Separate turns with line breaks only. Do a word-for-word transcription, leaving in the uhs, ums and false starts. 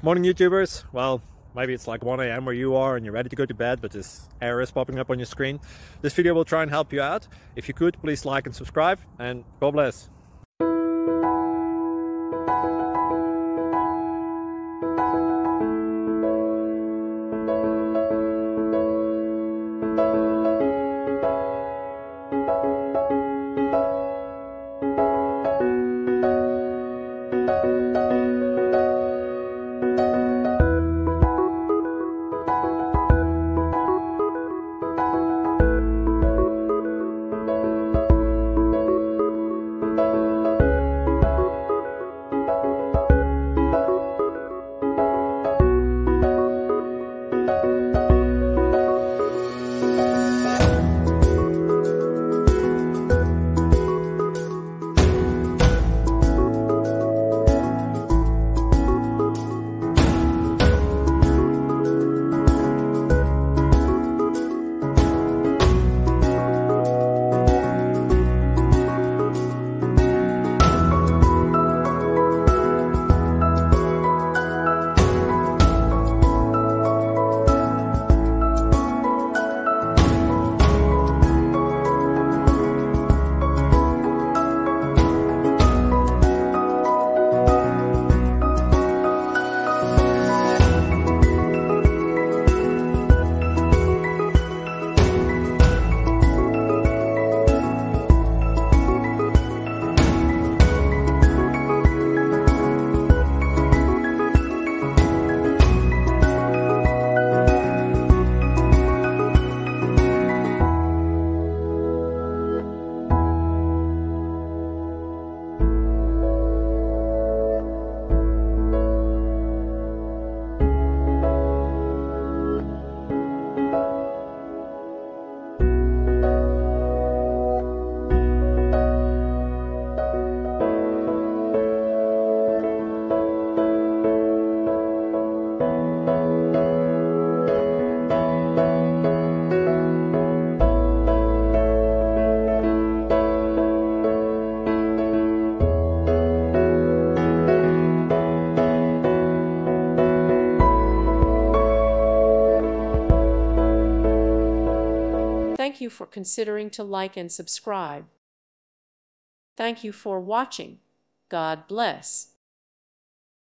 Morning YouTubers. Well, maybe it's like one A M where you are and you're ready to go to bed, but this error is popping up on your screen. This video will try and help you out. If you could, please like and subscribe, and God bless.
Thank you for considering to like and subscribe. Thank you for watching. God bless.